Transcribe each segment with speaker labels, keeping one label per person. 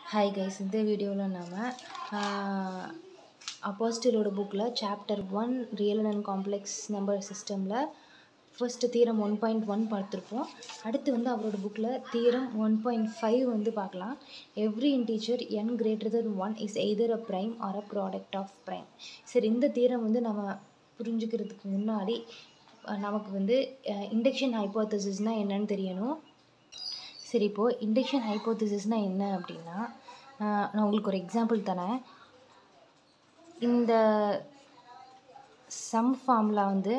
Speaker 1: Hi guys, இந்த வீடியோவில் நாம் அப்போஸ்டிலோட புக்கில் chapter 1 real and complex number சிஸ்டமில் ஃபர்ஸ்ட்டு தியரம் 1.1 பார்த்துருப்போம். அடுத்து வந்து அவரோட புக்கில் தியரம் 1.5 வந்து பார்க்கலாம். Every integer n greater than 1 is either a prime or a product of prime. சரி, இந்த தியரம் வந்து நம்ம புரிஞ்சுக்கிறதுக்கு முன்னாடி நமக்கு வந்து இண்டக்ஷன் ஹைப்போதசிஸ்னால் என்னன்னு தெரியணும். சரி, இப்போது இண்டக்ஷன் ஹைப்போதசிஸ்னால் என்ன அப்படின்னா, நான் உங்களுக்கு ஒரு எக்ஸாம்பிள் தரேன். இந்த சம் ஃபார்முலா வந்து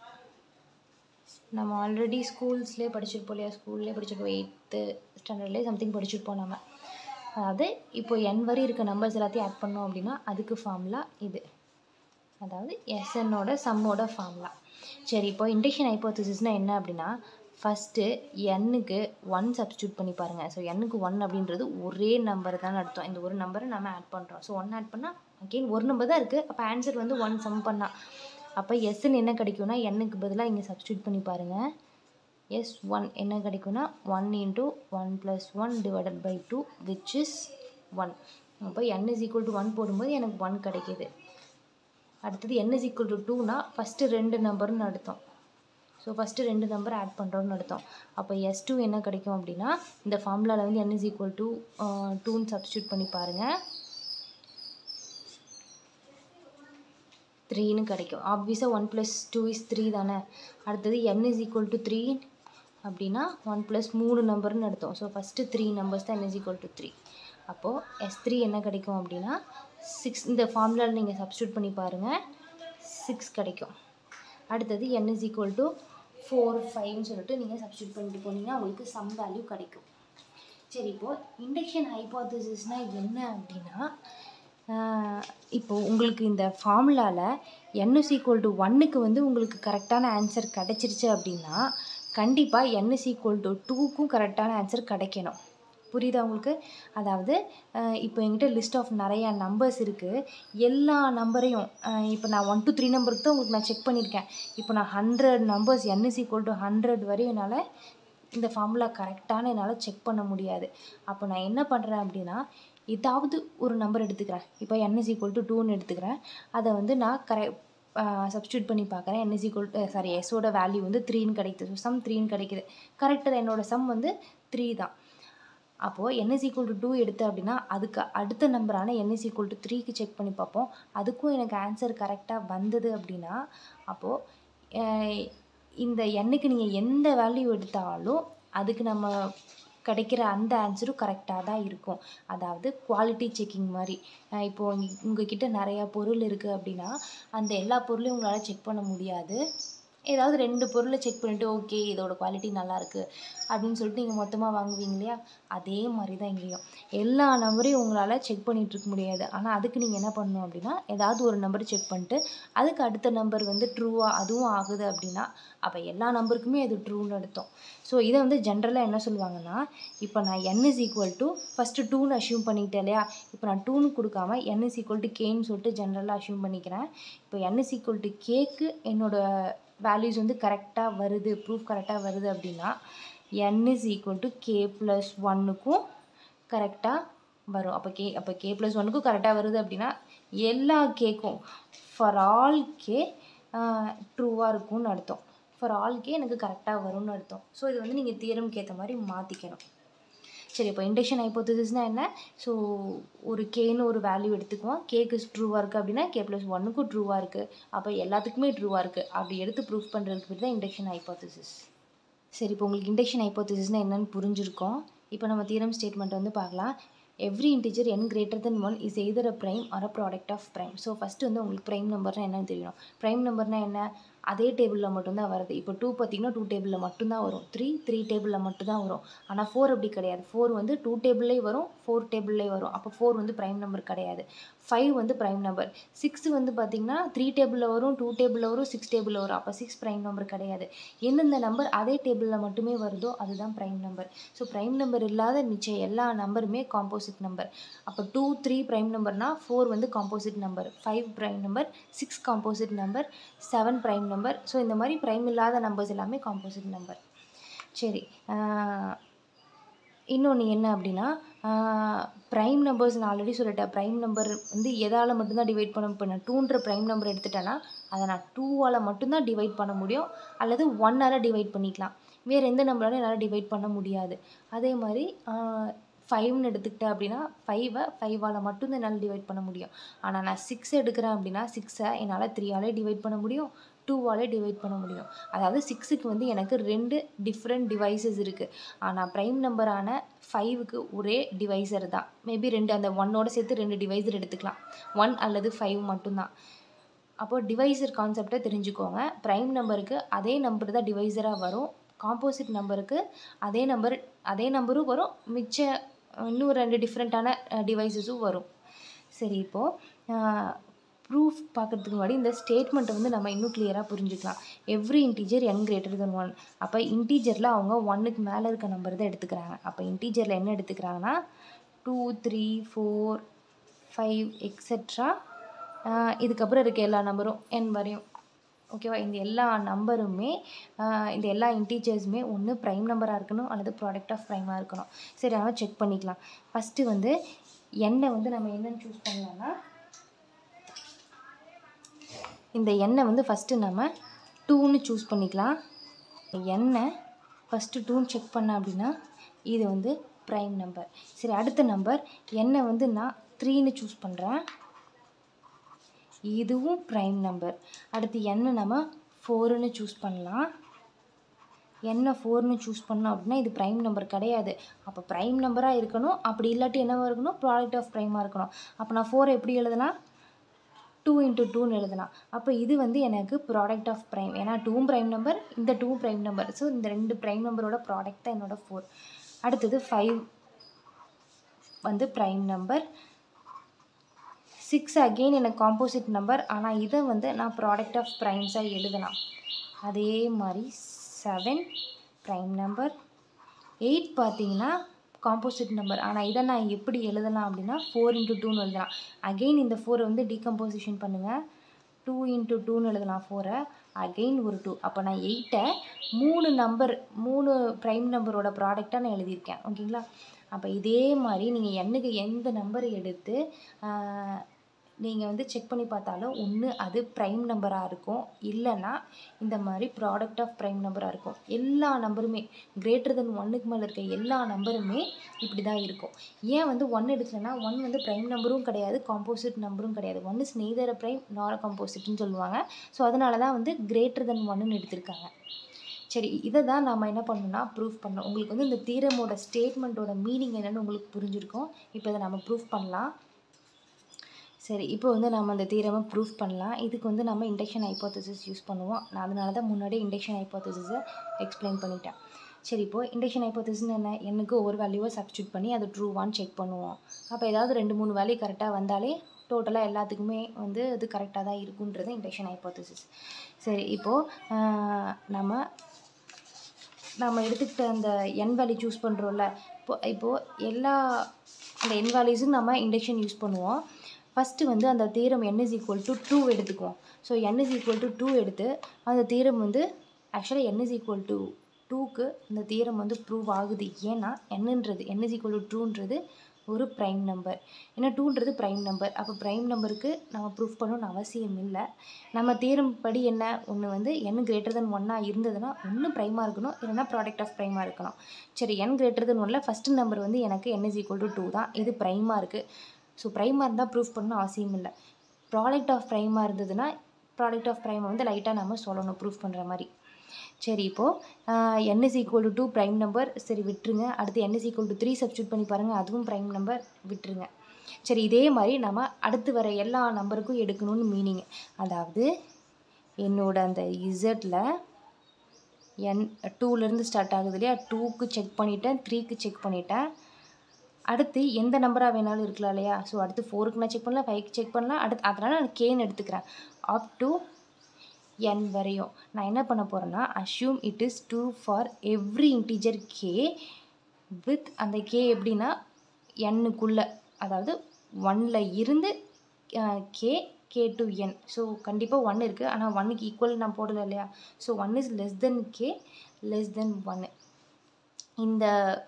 Speaker 1: நம்ம ஆல்ரெடி ஸ்கூல்ஸ்லேயே படிச்சிருப்போம் இல்லையா, ஸ்கூல்லேயே படிச்சிருப்போம், 8th ஸ்டாண்டர்ட்லேயே சம்திங் படிச்சிருப்போம் நம்ம. அதாவது இப்போ n வரை இருக்க நம்பர்ஸ் எல்லாத்தையும் ஆட் பண்ணோம் அப்படின்னா அதுக்கு ஃபார்முலா இது, அதாவது எஸ்என்னோட சம்மோட ஃபார்முலா. சரி, இப்போ இண்டக்ஷன் ஹைப்போதசிஸ்னால் என்ன அப்படின்னா, ஃபஸ்ட்டு எண்ணுக்கு 1 சப்ஸ்டியூட் பண்ணி பாருங்கள். ஸோ எண்ணுக்கு 1 அப்படின்றது ஒரே நம்பர் தான் அர்த்தம். இந்த ஒரு நம்பரை நம்ம ஆட் பண்ணுறோம். ஸோ 1 ஆட் பண்ணால் அகெயின் ஒரு நம்பர் தான் இருக்குது. அப்போ ஆன்சர் வந்து 1 சம் பண்ணால் அப்போ எஸ்ன்னு என்ன கிடைக்கும்னா, எண்ணுக்கு பதிலாக இங்கே சப்ஸ்டியூட் பண்ணி பாருங்கள். S1 என்ன கிடைக்கும்னா 1 × 1 + 1 divided by 2 which is 1. அப்போ n = 1 போடும்போது எனக்கு 1 கிடைக்கிது. அடுத்தது n = 2னா ஃபஸ்ட்டு 2 நம்பர்னு அர்த்தம். ஸோ ஃபஸ்ட்டு 2 நம்பர் ஆட் பண்ணுறோன்னு அர்த்தம். அப்போ S2 என்ன கிடைக்கும் அப்படின்னா, இந்த ஃபார்முலாவில் வந்து n = 2ன்னு சப்ஸ்டியூட் பண்ணி பாருங்கள், 3ன்னு கிடைக்கும். ஆப்வியஸாக 1 + 2 = 3 தானே. அடுத்தது n = 3 அப்படின்னா 1 + 3 நம்பர்னு அர்த்தம். ஸோ ஃபஸ்ட்டு 3 நம்பர்ஸ் தான் n = 3. அப்போது S3 என்ன கிடைக்கும் அப்படின்னா 6. இந்த ஃபார்முலாவில் நீங்கள் சப்ஸ்டியூட் பண்ணி பாருங்கள், 6 கிடைக்கும். அடுத்தது n = 4, 5ன்னு சொல்லிட்டு நீங்கள் சப்ஸ்டியூட் பண்ணிட்டு போனீங்கன்னா உங்களுக்கு சம் வேல்யூ கிடைக்கும். சரி, இப்போது இண்டக்ஷன் ஹைப்போதசிஸ்னால் என்ன அப்படின்னா, இப்போது உங்களுக்கு இந்த ஃபார்முலாவில் n = 1க்கு வந்து உங்களுக்கு கரெக்டான ஆன்சர் கிடச்சிருச்சு அப்படின்னா கண்டிப்பாக n = 2க்கும் கரெக்டான ஆன்சர் கிடைக்கணும். புரியுதா உங்களுக்கு? அதாவது இப்போ என்கிட்ட லிஸ்ட் ஆஃப் நிறையா நம்பர்ஸ் இருக்குது. எல்லா நம்பரையும் இப்போ நான் 1 to 3 நம்பருக்கு தான் உங்களுக்கு நான் செக் பண்ணியிருக்கேன். இப்போ நான் 100 நம்பர்ஸ் n = 100 வரையும் என்னால் இந்த ஃபார்முலா கரெக்டான என்னால் செக் பண்ண முடியாது. அப்போ நான் என்ன பண்ணுறேன் அப்படின்னா, ஏதாவது ஒரு நம்பர் எடுத்துக்கிறேன். இப்போ n = 2ன்னு எடுத்துக்கிறேன். அதை வந்து நான் சப்ஸ்டியூட் பண்ணி பார்க்குறேன். எஸ்ஸோட வேல்யூ வந்து 3ன்னு கிடைக்குது. ஸோ சம் 3ன்னு கிடைக்குது. கரெக்டு தான், என்னோடய சம் வந்து 3 தான். அப்போது n = 2 எடுத்து அப்படின்னா அதுக்கு அடுத்த நம்பரான n = 3க்கு செக் பண்ணி பார்ப்போம். அதுக்கும் எனக்கு ஆன்சர் கரெக்டாக வந்தது அப்படின்னா அப்போது இந்த எண்ணுக்கு நீங்கள் எந்த வேல்யூ எடுத்தாலும் அதுக்கு நம்ம கிடைக்கிற அந்த ஆன்சரும் கரெக்டாக தான் இருக்கும். அதாவது குவாலிட்டி செக்கிங் மாதிரி. இப்போது உங்ககிட்ட நிறையா பொருள் இருக்குது அப்படின்னா அந்த எல்லா பொருளையும் உங்களால் செக் பண்ண முடியாது. ஏதாவது 2 பொருளை செக் பண்ணிவிட்டு ஓகே இதோட குவாலிட்டி நல்லாயிருக்கு அப்படின்னு சொல்லிட்டு நீங்கள் மொத்தமாக வாங்குவீங்க இல்லையா, அதே மாதிரி தான் இங்கேயும். எல்லா நம்பரையும் உங்களால் செக் பண்ணிகிட்ருக்க முடியாது. ஆனால் அதுக்கு நீங்கள் என்ன பண்ணணும் அப்படின்னா, ஏதாவது ஒரு நம்பர் செக் பண்ணிட்டு அதுக்கு அடுத்த நம்பர் வந்து ட்ரூவாக அதுவும் ஆகுது அப்படின்னா அப்போ எல்லா நம்பருக்குமே அது ட்ரூன்னு அர்த்தம். ஸோ இதை வந்து ஜென்ரலாக என்ன சொல்லுவாங்கன்னா, இப்போ நான் n = ஃபஸ்ட்டு 2ன்னு அஷ்யூம் பண்ணிக்கிட்டேன் இல்லையா, இப்போ நான் 2ன்னு கொடுக்காம n = kன்னு சொல்லிட்டு ஜென்ரலாக அஷ்யூம் பண்ணிக்கிறேன். இப்போ n = kக்கு என்னோடய வேல்யூஸ் வந்து கரெக்டாக வருது, ப்ரூஃப் கரெக்டாக வருது அப்படின்னா n = k + 1க்கும் கரெக்டாக வரும். அப்போ k + 1க்கும் கரெக்டாக வருது அப்படின்னா எல்லா கேக்கும் ஃபார் ஆல் கே ட்ரூவாக இருக்கும்னு அர்த்தம். ஃபார் ஆல் கே எனக்கு கரெக்டாக வரும்னு அர்த்தம். ஸோ இது வந்து நீங்கள் தியரம்க்கு ஏற்ற மாதிரி மாற்றிக்கணும். சரி, இப்போ இண்டக்ஷன் ஹைப்போதசிஸ்னால் என்ன? ஸோ ஒரு கேன்னு ஒரு வேல்யூ எடுத்துக்குவோம். கேக்கு ட்ரூவாக இருக்குது அப்படின்னா k + 1க்கும் ட்ரூவாக இருக்குது, அப்போ எல்லாத்துக்குமே ட்ரூவாக இருக்குது அப்படி எடுத்து ப்ரூஃப் பண்ணுறதுக்கு பேர் தான் இண்டக்ஷன் ஹைப்போதசிஸ். சரி, இப்போ உங்களுக்கு இண்டக்ஷன் ஹைப்போதசிஸ்னால் என்னென்னு புரிஞ்சிருக்கோம். இப்போ நம்ம தியரம் ஸ்டேட்மெண்ட் வந்து பார்க்கலாம். Every integer n greater than 1 is either a prime or a product of prime. So first வந்து உங்களுக்கு ப்ரைம் நம்பர்னால் என்னன்னு தெரியணும். ப்ரைம் நம்பர்னால் என்ன? அதே டேபிளில் மட்டும்தான் வருது. இப்போ 2 பார்த்திங்கன்னா 2 டேபிளில் மட்டும்தான் வரும். 3 டேபிளில் மட்டும்தான் வரும். ஆனால் 4 அப்படி கிடையாது. 4 வந்து 2 டேபிள்லேயும் வரும், 4 டேபிள்லேயும் வரும். அப்போ 4 வந்து ப்ரைம் நம்பர் கிடையாது. 5 வந்து ப்ரைம் நம்பர். 6 வந்து பார்த்திங்கன்னா 3 டேபிளில் வரும், 2 டேபிளில் வரும், 6 டேபிளில் வரும். அப்போ 6 ப்ரைம் நம்பர் கிடையாது. எந்தெந்த நம்பர் அதே டேபிளில் மட்டுமே வருதோ அதுதான் prime number. So prime number இல்லாத மிச்சம் எல்லா நம்பருமே காம்போசிட் நம்பர். அப்போ 2, 3 ப்ரைம் நம்பர்னால் 4 வந்து composite number, 5 prime number, 6 composite number, 7 prime number. So இந்த மாதிரி ப்ரைம் இல்லாத நம்பர்ஸ் எல்லாமே காம்போசிட் நம்பர். சரி, இன்னொன்று என்ன அப்படின்னா, ப்ரைம் நம்பர்ஸ் நான் ஆல்ரெடி சொல்லிட்டேன். ப்ரைம் நம்பர் வந்து எதால் மட்டும்தான் டிவைட் பண்ண, இப்போ நான் 2ன்ற ப்ரைம் நம்பர் எடுத்துட்டேன்னா அதை நான் 2ஆல் மட்டும்தான் டிவைட் பண்ண முடியும், அல்லது 1ஆல் டிவைட் பண்ணிக்கலாம். வேறு எந்த நம்பராலும் என்னால் டிவைட் பண்ண முடியாது. அதே மாதிரி 5ன்னு எடுத்துக்கிட்டேன் அப்படின்னா 5ஐ 5ஆல் மட்டும்தான் என்னால் டிவைட் பண்ண முடியும். ஆனால் நான் 6 எடுக்கிறேன் அப்படின்னா 6ஐ என்னால் 3ஆலே டிவைட் பண்ண முடியும், 2ஆலே டிவைட் பண்ண முடியும். அதாவது 6க்கு வந்து எனக்கு 2 டிஃப்ரெண்ட் டிவைசஸ் இருக்குது. ஆனால் ப்ரைம் நம்பரான 5க்கு ஒரே டிவைசர் தான். மேபி 2 அந்த 1ஓட சேர்த்து 2 டிவைசர் எடுத்துக்கலாம், 1 அல்லது 5 மட்டும்தான். அப்போது டிவைசர் கான்செப்டை தெரிஞ்சுக்கோங்க. ப்ரைம் நம்பருக்கு அதே நம்பர் தான் டிவைசராக வரும், காம்போசிட் நம்பருக்கு அதே நம்பரும் வரும், மிச்ச இன்னும் 2 டிஃப்ரெண்ட்டான டிவைசஸும் வரும். சரி, இப்போது ப்ரூஃப் பார்க்குறதுக்கு முன்னாடி இந்த ஸ்டேட்மெண்ட்டை வந்து நம்ம இன்னும் கிளியராக புரிஞ்சுக்கலாம். Every integer n greater than 1. அப்போ இன்டீஜரில் அவங்க 1க்கு மேலே இருக்க நம்பர் தான் எடுத்துக்கிறாங்க. அப்போ இன்டீஜரில் என்ன எடுத்துக்கிறாங்கன்னா 2, 3, 4, 5 எக்ஸெட்ரா, இதுக்கப்புறம் இருக்க எல்லா நம்பரும் n வரையும். ஓகேவா? இந்த எல்லா நம்பருமே இந்த எல்லா இன்டீஜர்ஸுமே ஒன்று ப்ரைம் நம்பராக இருக்கணும் அல்லது ப்ராடக்ட் ஆஃப் ப்ரைமாக இருக்கணும். சரி, அதனால் செக் பண்ணிக்கலாம். ஃபஸ்ட்டு வந்து எண்ணை வந்து நம்ம என்னென்னு சூஸ் பண்ணலாம்னா, இந்த எண்ணை வந்து ஃபஸ்ட்டு நம்ம 2ன்னு சூஸ் பண்ணிக்கலாம். எண்ணை ஃபஸ்ட்டு 2ன்னு செக் பண்ண அப்படின்னா இது வந்து ப்ரைம் நம்பர். சரி, அடுத்த நம்பர் எண்ணை வந்து நான் 3ன்னு சூஸ் பண்ணுறேன், இதுவும் ப்ரைம் நம்பர். அடுத்து எண்ணை நம்ம 4ன்னு சூஸ் பண்ணலாம். என்ன 4ன்னு சூஸ் பண்ணோம் அப்படின்னா இது ப்ரைம் நம்பர் கிடையாது. அப்போ ப்ரைம் நம்பராக இருக்கணும், அப்படி இல்லாட்டி என்னவாக இருக்கணும், ப்ராடக்ட் ஆஃப் ப்ரைமாக இருக்கணும். அப்போ நான் 4 எப்படி எழுதலாம், 2 × 2ன்னு எழுதலாம். அப்போ இது வந்து எனக்கு ப்ராடக்ட் ஆஃப் ப்ரைம், ஏன்னா 2ம் ப்ரைம் நம்பர், இந்த 2ம் ப்ரைம் நம்பர். ஸோ இந்த 2 ப்ரைம் நம்பரோட ப்ராடக்ட் தான் என்னோட 4. அடுத்தது 5 வந்து ப்ரைம் நம்பர். 6 அகெயின் எனக்கு காம்போசிட் நம்பர், ஆனால் இதை வந்து நான் ப்ராடக்ட் ஆஃப் ப்ரைம்ஸாக எழுதலாம். அதே மாதிரி 7 ப்ரைம் நம்பர். 8 பார்த்தீங்கன்னா காம்போசிட் நம்பர், ஆனால் இதை நான் எப்படி எழுதலாம் அப்படின்னா 4 × 2ன்னு எழுதலாம். அகெயின் இந்த 4 வந்து டீகம்போசிஷன் பண்ணுங்கள், 2 × 2ன்னு எழுதலாம் 4ஐ, அகெயின் ஒரு 2. அப்போ நான் 8ஐ 3 ப்ரைம் நம்பரோட ப்ராடக்டாக நான் எழுதியிருக்கேன். ஓகேங்களா? அப்போ இதே மாதிரி நீங்கள் எண்ணுக்கு எந்த நம்பர் எடுத்து நீங்கள் வந்து செக் பண்ணி பார்த்தாலும் ஒன்று அது ப்ரைம் நம்பராக இருக்கும், இல்லைன்னா இந்த மாதிரி ப்ராடக்ட் ஆஃப் ப்ரைம் நம்பராக இருக்கும். எல்லா நம்பருமே greater than 1க்கு மேலே இருக்க எல்லா நம்பருமே இப்படி தான் இருக்கும். ஏன் வந்து 1 எடுக்கலைன்னா 1 வந்து ப்ரைம் நம்பரும் கிடையாது, காம்போசிட் நம்பரும் கிடையாது. 1 is neither a prime nor a காம்போசிட்னு சொல்லுவாங்க. ஸோ அதனால தான் வந்து greater than 1ன்னு எடுத்திருக்காங்க. சரி, இதை தான் நம்ம என்ன பண்ணணும்னா ப்ரூஃப் பண்ணணும். உங்களுக்கு வந்து இந்த தீரமோட ஸ்டேட்மெண்ட்டோட மீனிங் என்னென்னு உங்களுக்கு புரிஞ்சிருக்கும். இப்போ இதை நம்ம ப்ரூஃப் பண்ணலாம். சரி, இப்போ வந்து நம்ம அந்த தியரமை ப்ரூஃப் பண்ணலாம். இதுக்கு வந்து நம்ம இண்டக்ஷன் ஹைப்போதசிஸ் யூஸ் பண்ணுவோம். நான் அதனால தான் முன்னாடியே இண்டக்ஷன் ஹைப்போதசிஸை எக்ஸ்பிளைன் பண்ணிட்டேன். சரி, இப்போது இண்டக்ஷன் ஹைப்போதசிஸ்னு என்ன, எனக்கு ஒவ்வொரு வேல்யூவை சப்ஸ்டியூட் பண்ணி அது ட்ரூவான்னு செக் பண்ணுவோம். அப்போ ஏதாவது 2-3 வேல்யூ கரெக்டாக வந்தாலே டோட்டலாக எல்லாத்துக்குமே வந்து அது கரெக்டாக தான் இருக்குன்றது இண்டக்ஷன் ஹைப்போதசிஸ். சரி, இப்போது நம்ம எடுத்துக்கிட்ட அந்த n வேல்யூ சூஸ் பண்ணுறோம்ல, இப்போது எல்லா அந்த n வேல்யூஸும் நம்ம இண்டக்ஷன் யூஸ் பண்ணுவோம். ஃபஸ்ட்டு வந்து அந்த தீரம் n = 2 எடுத்துக்குவோம். ஸோ n = 2 எடுத்து அந்த தீரம் வந்து ஆக்சுவலாக n = 2க்கு இந்த தீரம் வந்து ப்ரூவ் ஆகுது. ஏன்னா n = 2ன்றது ஒரு ப்ரைம் நம்பர், ஏன்னா 2ன்றது ப்ரைம் நம்பர். அப்போ ப்ரைம் நம்பருக்கு நம்ம ப்ரூஃப் பண்ணணும்னு அவசியம் இல்லை. நம்ம தீரம் படி என்ன, ஒன்று வந்து n greater than 1ஆக இருந்ததுன்னா ஒன்று ப்ரைமாக இருக்கணும், இல்லைன்னா ப்ராடக்ட் ஆஃப் ப்ரைமாக இருக்கணும். சரி, n greater than 1ல் ஃபஸ்ட்டு நம்பர் வந்து எனக்கு n = 2 தான், இது ப்ரைமாக இருக்குது. ஸோ ப்ரைமாக இருந்தால் ப்ரூஃப் பண்ணணும் அவசியம் இல்லை. ப்ராடக்ட் ஆஃப் ப்ரைமாக இருந்ததுன்னா ப்ராடக்ட் ஆஃப் ப்ரைமை வந்து லைட்டாக நம்ம சொல்லணும் ப்ரூஃப் பண்ணுற மாதிரி. சரி, இப்போது n = 2 ப்ரைம் நம்பர், சரி விட்டுருங்க. அடுத்து n = 3 சப்ஸ்டியூட் பண்ணி பாருங்கள், அதுவும் ப்ரைம் நம்பர், விட்டுருங்க. சரி, இதே மாதிரி நம்ம அடுத்து வர எல்லா நம்பருக்கும் எடுக்கணும்னு மீனிங். அதாவது என்னோட அந்த இசட்டில் n 2லேருந்து ஸ்டார்ட் ஆகுது இல்லையா, 2க்கு செக் பண்ணிட்டேன், 3க்கு செக் பண்ணிட்டேன். அடுத்து எந்த நம்பராக வேணாலும் இருக்கலாம் இல்லையா. ஸோ அடுத்து 4க்கு நான் செக் பண்ணலாம், 5க்கு செக் பண்ணலாம். அதனால் நான் கேன்னு எடுத்துக்கிறேன். அப் டு n வரையும் நான் என்ன பண்ண போகிறேன்னா assume it is true for every integer k with அந்த k எப்படின்னா nக்குள்ளே, அதாவது 1ல் இருந்து k to n. ஸோ கண்டிப்பாக 1 இருக்குது, ஆனால் 1க்கு ஈக்குவல் நான் போடலை இல்லையா. So 1 is less than k less than 1. இந்த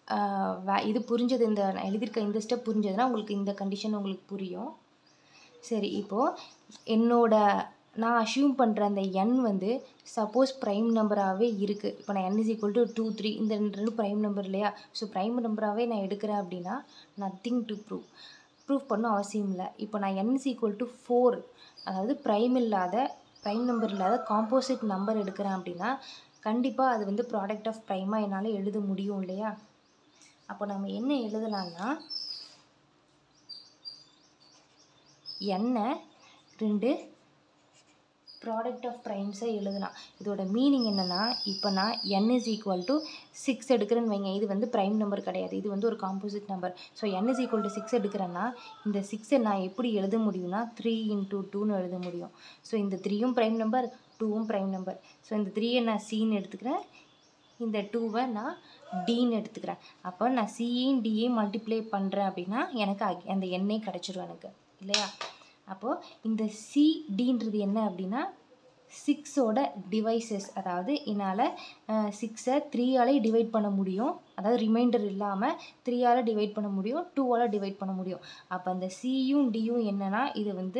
Speaker 1: இது புரிஞ்சது, இந்த நான் எழுதியிருக்க இந்த ஸ்டெப் புரிஞ்சதுன்னா உங்களுக்கு இந்த கண்டிஷன் உங்களுக்கு புரியும். சரி, இப்போது நான் அஷ்யூம் பண்ணுற அந்த n வந்து சப்போஸ் ப்ரைம் நம்பராகவே இருக்குது. இப்போ நான் n = 2, 3 இந்த ரெண்டு ப்ரைம் நம்பர் இல்லையா? ஸோ ப்ரைம் நம்பராகவே நான் எடுக்கிறேன் அப்படின்னா நத்திங் டு ப்ரூவ் பண்ணணும் அவசியம் இல்லை. இப்போ நான் n = 4 அதாவது ப்ரைம் நம்பர் இல்லாத காம்போசிட் நம்பர் எடுக்கிறேன் அப்படின்னா கண்டிப்பாக அது வந்து ப்ராடக்ட் ஆஃப் ப்ரைமாக என்னால் எழுத முடியும் இல்லையா? அப்போ நம்ம என்ன எழுதலாம்னா n 2 ப்ராடக்ட் ஆஃப் ப்ரைம்ஸை எழுதலாம். இதோட மீனிங் என்னென்னா, இப்போ நான் n = 6 எடுக்கிறேன்னு வைங்க. இது வந்து ப்ரைம் நம்பர் கிடையாது, இது வந்து ஒரு காம்போசிட் நம்பர். ஸோ n = 6 எடுக்கிறேன்னா இந்த 6 நான் எப்படி எழுத முடியும்னா 3 × 2ன்னு எழுத முடியும். ஸோ இந்த 3ம் ப்ரைம் நம்பர், 2ம் ப்ரைம் நம்பர். ஸோ இந்த 3யை நான் சின்னு எடுத்துக்கிறேன், இந்த 2வை நான் டின்னு எடுத்துக்கிறேன். அப்போ நான் சியும் டியையும் மல்டிப்ளை பண்ணுறேன் அப்படின்னா எனக்கு அந்த எண்ணே கிடச்சிரும் எனக்கு இல்லையா? அப்போது இந்த சிடின்றது என்ன அப்படின்னா 6ஓட டிவைசஸ். அதாவது என்னால் 6ஐ 3ஆல் டிவைட் பண்ண முடியும், அதாவது ரிமைண்டர் இல்லாமல் 3ஆல் டிவைட் பண்ண முடியும், 2ஆல் டிவைட் பண்ண முடியும். அப்போ அந்த சியும் டியும் என்னன்னா இது வந்து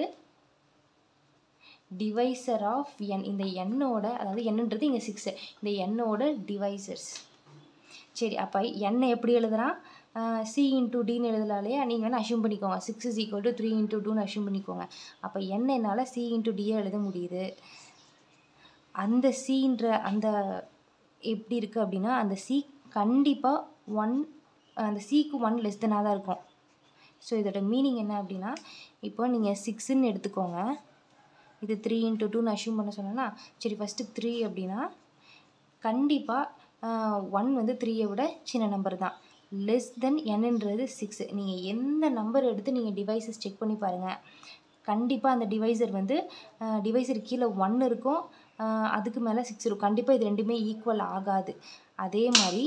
Speaker 1: டிவைசர் ஆஃப் n. இந்த என்னோட, அதாவது என்னன்றது இங்கே 6, இந்த என்னோட டிவைசர்ஸ். சரி, அப்போ என்னை எப்படி எழுதுனா c × dன்னு எழுதலாம் இல்லையா? நீங்கள் வேணால் அஷ்யூம் பண்ணிக்கோங்க 6 = 3 × 2ன்னு அஷ்யூம் பண்ணிக்கோங்க. அப்போ n என்னால் c × d எழுத முடியுது. அந்த சின்ற அந்த எப்படி இருக்குது அப்படின்னா அந்த சி கண்டிப்பாக 1, அந்த சிக்கு 1 லெஸ் தெனாக தான் இருக்கும். ஸோ இதோட மீனிங் என்ன அப்படின்னா, இப்போ நீங்கள் 6ன்னு எடுத்துக்கோங்க, இது 3 × 2ன்னு அஷ்யூம் பண்ண சொன்னேன்னா, சரி ஃபஸ்ட்டு 3 அப்படின்னா கண்டிப்பாக 1 வந்து 3ஐ விட சின்ன நம்பர் தான். லெஸ் தென் nன்றது 6. நீங்கள் எந்த நம்பர் எடுத்து நீங்கள் டிவைசஸ் செக் பண்ணி பாருங்கள், கண்டிப்பாக அந்த டிவைசர் கீழே 1 இருக்கும், அதுக்கு மேலே 6 இருக்கும். கண்டிப்பாக இது ரெண்டுமே ஈக்குவல் ஆகாது. அதே மாதிரி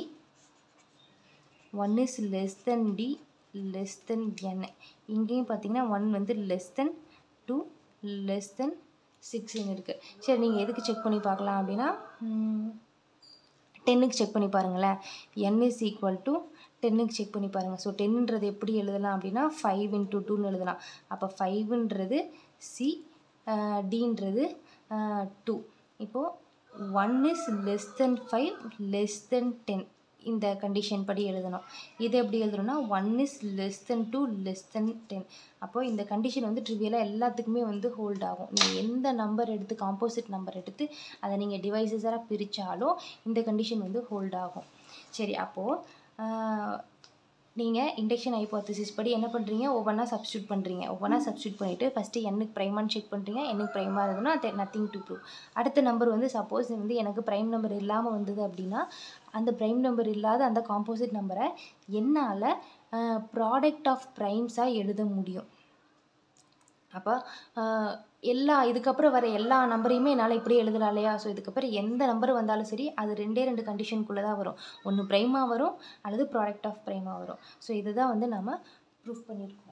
Speaker 1: 1 is less than d less than n. இங்கேயும் பார்த்தீங்கன்னா 1 வந்து less than 2 less than 6ன்னு இருக்குது. சரி, நீங்கள் எதுக்கு செக் பண்ணி பார்க்கலாம் அப்படின்னா 10க்கு செக் பண்ணி பாருங்களேன். n = 10க்கு செக் பண்ணி பாருங்கள். ஸோ 10ன்றது எப்படி எழுதலாம் அப்படின்னா 5 × 2ன்னு எழுதலாம். அப்போ 5ன்றது சி, டின்றது 2. இப்போது 1 is less than 5 less than 10 இந்த கண்டிஷன் படி எழுதணும். இது எப்படி எழுதணும்னா 1 is less than 2 less than 10. அப்போது இந்த கண்டிஷன் வந்து ட்ரிவியலாக எல்லாத்துக்குமே வந்து ஹோல்ட் ஆகும். நீங்கள் எந்த நம்பர் எடுத்து காம்போசிட் நம்பர் எடுத்து அதை நீங்கள் டிவைசஸாக பிரித்தாலும் இந்த கண்டிஷன் வந்து ஹோல்ட் ஆகும். சரி, அப்போது நீங்கள் இண்டக்ஷன் ஹைப்போதசிஸ் படி என்ன பண்ணுறீங்க, ஒவ்வொன்றா சப்ஸ்டியூட் பண்ணிவிட்டு ஃபஸ்ட்டு என்னுக்கு ப்ரைமான்னு செக் பண்ணுறீங்க. என்னுக்கு ப்ரைமாக இருந்ததுன்னா நத்திங் டு ப்ரூவ். அடுத்த நம்பர் வந்து சப்போஸ் வந்து எனக்கு ப்ரைம் நம்பர் இல்லாமல் வந்தது அப்படின்னா அந்த ப்ரைம் நம்பர் இல்லாத அந்த காம்போசிட் நம்பரை என்னால் ப்ராடக்ட் ஆஃப் ப்ரைம்ஸாக எழுத முடியும். அப்போ இதுக்கப்புறம் வர எல்லா நம்பரையுமே என்னால் இப்படி எழுதலாம் இல்லையா? ஸோ இதுக்கப்புறம் எந்த நம்பர் வந்தாலும் சரி அது 2 கண்டிஷனுக்குள்ளே தான் வரும். ஒன்று ப்ரைமாக வரும் அல்லது ப்ராடக்ட் ஆஃப் ப்ரைமாக வரும். ஸோ இதுதான் வந்து நம்ம ப்ரூஃப் பண்ணியிருக்கோம்.